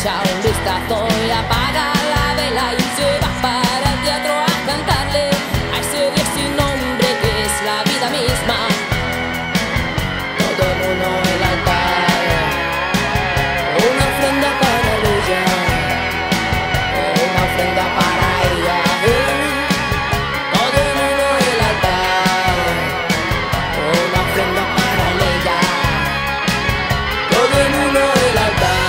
echa un vistazo y apaga la vela y se va para el teatro a cantarle a ese Dios sin nombre que es la vida misma. Todo en uno el altar, una ofrenda para ella, una ofrenda para ella. Todo en uno el altar, una ofrenda para ella. Todo en uno el altar.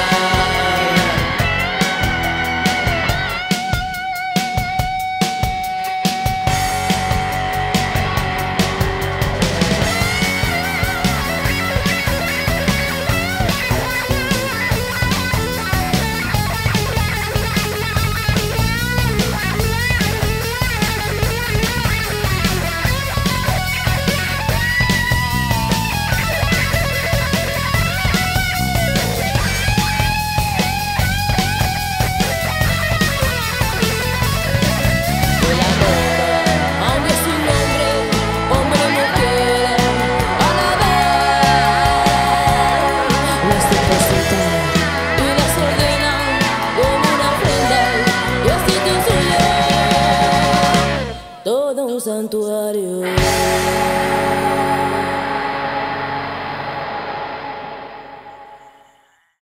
Todo un santuario.